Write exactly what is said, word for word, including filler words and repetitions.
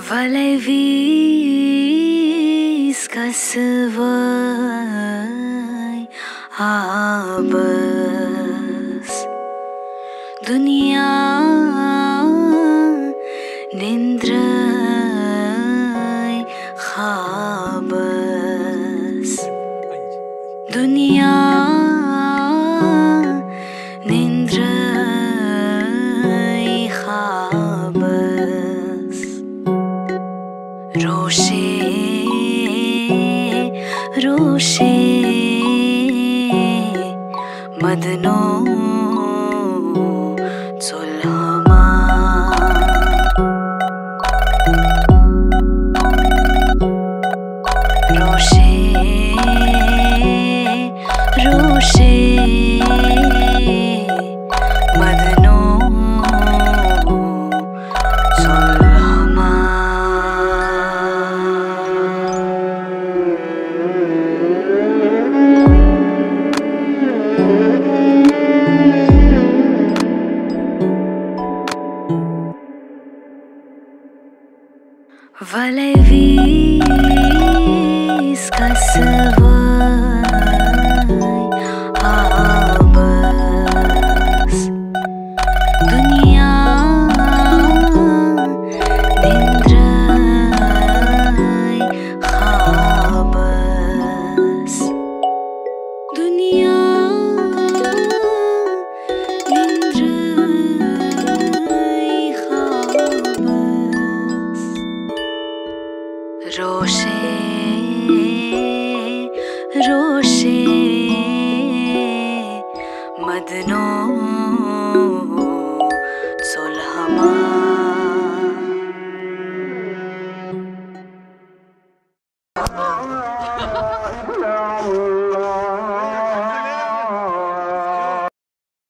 Weil viskas vai abas dunia nindrai khabas dunia nindrai khabas रोशे रोशे मदनो चुल्हामा रोशे रोशे मदनो Weil viskas vai abas dunia nindrai khabas dunia nindrai khabas रोशे रोशे मदनो